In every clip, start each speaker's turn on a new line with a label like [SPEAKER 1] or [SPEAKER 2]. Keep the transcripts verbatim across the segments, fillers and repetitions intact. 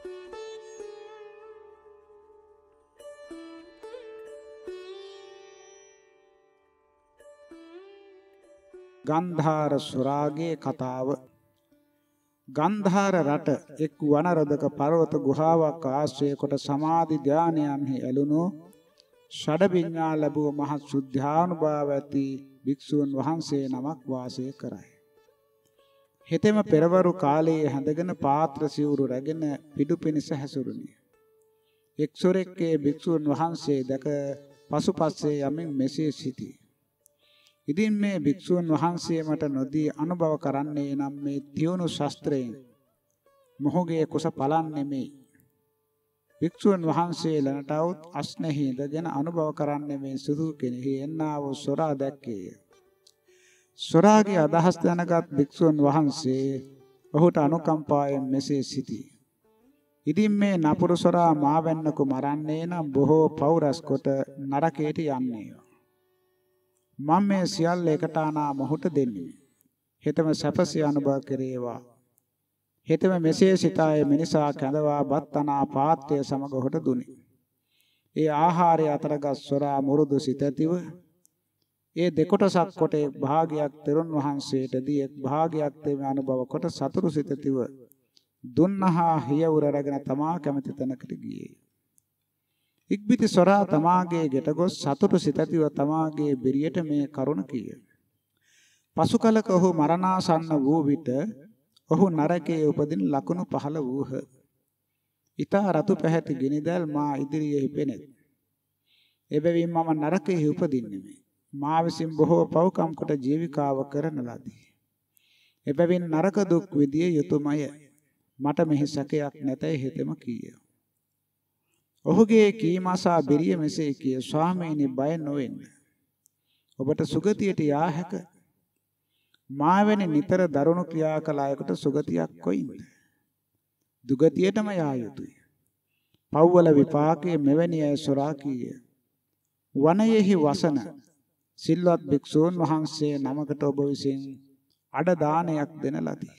[SPEAKER 1] ගන්ධාර සුරාගේ කතාව. ගන්ධාර රට එක් වනරදක පර්වත ගුහාවක් ආශ්‍රය කොට සමාධි ධානයන්හි ඇලුණු ෂඩවිඤ්ඤා ලැබුව මහත් සුද්ධානුභාව ඇති භික්ෂූන් වහන්සේ නමක් වාසය කරයි. හෙතෙම පෙරවරු කාලයේ හැඳගෙන පාත්‍ර සිවුරු රැගෙන පිටු පිනිස හැසුරුනි. එක් සොරෙක්ගේ භික්ෂූන් වහන්සේ දැක පසුපස්සේ යමින් මෙසේ සිටී. ඉදින් මේ භික්ෂූන් වහන්සේ මට නොදී අනුභව කරන්නේ නම් මේ තියුණු ශාස්ත්‍රයෙන් මොහුගේ කුස පලන්නේ මේ. භික්ෂූන් වහන්සේලනටවත් අස්නෙහි ඉඳගෙන අනුභව කරන්නේ මේ සුදු කෙනෙහි එන්නා වූ සොරා දැක්කේය. සොරාගේ අදහස් දැනගත් භික්ෂූන් වහන්සේ ඔහුට අනුකම්පාවෙන් මෙසේ සිටී. ඉදින් මේ නපුරු සොරා මාවැන්නකු මරන්නේ නම් බොහෝ පෞරස් කොට නරකයට යන්නේය. මම මේ සියල්ල එකට ආනා මොහුට දෙන්නේ. හෙතම සැපසේ අනුභව කෙරේවා. හෙතම මෙසේ සිතායේ මිනිසා කැඳවා බත් අනා පාත්‍රය සමග ඔහුට දුනි. ඒ ආහාරය අතරගත් සොරා මුරුදු සිතතිව ඒ දෙකොටසක් කොට එක් භාගයක් තෙරුන් වහන්සේට දී එක් භාගයක් තෙම අනුභව කොට සතුරු සිතතිව දුන්නහා හියවුර රැගෙන තමා කැමති තැනකට ගියේ. ඉක්බිති සොරා තමාගේ ගෙට ගොස් සතුටු සිතතිව තමාගේ බිරියට මේ කරුණ කීය. පසු කලක ඔහු මරණාසන්න වූ විට ඔහු නරකයේ උපදින ලකුණු පහළ වූහ. ඊතා රතු පැහැති ගිනිදැල් මා ඉදිරියේ පෙනෙත්. එබැවින් මම නරකයේ උපදින්නේ මා විසින් බොහෝ පව්කම් කොට ජීවිකාව කරන ලදී. එබැවින් නරක දුක් විදිය යුතුයමය. මට මෙහි සැකයක් නැතයි හෙතෙම කීය. ඔහුගේ කීමසා බිරිය මෙසේ කිය ස්වාමීනි බය නොවෙන්න. ඔබට සුගතියට යා හැක. මා වැනි නිතර දරුණු ක්‍රියා කළ අයෙකුට සුගතියක් කොයින්ද? දුගතියටම යා යුතුය. පව්වල විපාකයේ මෙවැනි අය සොරා කීය. වනයේහි වසන සිල්වත් භික්ෂූන් වහන්සේ නමකට ඔබ විසින් අඩ දානයක් දෙන ලදී.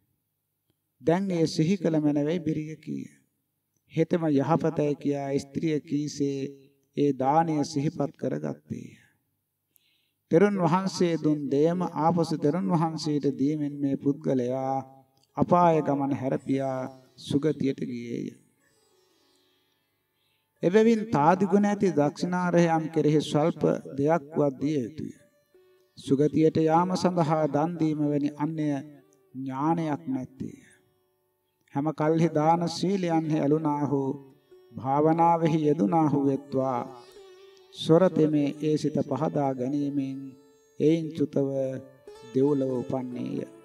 [SPEAKER 1] දැන් ඒ සිහි කළ මැනවේ බිරිය කීය. හෙතම යහපතයි කියා ස්ත්‍රිය කීසේ ඒ දානය සිහිපත් කරගත්තේ. තෙරුන් වහන්සේ දුන් දෙයම ආපසු තෙරුන් වහන්සේට දීමෙන් මේ පුද්ගලයා අපාය ගමන හැරපියා සුගතියට ගියේය. එබැවින් තාදි ගුණ ඇති දක්ෂිනාරහයන් කෙරෙහි ස්වල්ප දෙයක්වත් දිය යුතුය. සුගතියට යාම සඳහා දන් දීම වැනි අන්‍ය ඥානයක් නැත්තේ. හැම කල්හි දාන සීලයන්හි ඇලුනාහු භාවනාවෙහි යෙදුනාහු වෙත්වා සොරතෙමේ ඒ සිත පහදා ගැනීමෙන් එයින් චුතව දෙව්ලොව උපන්නේය.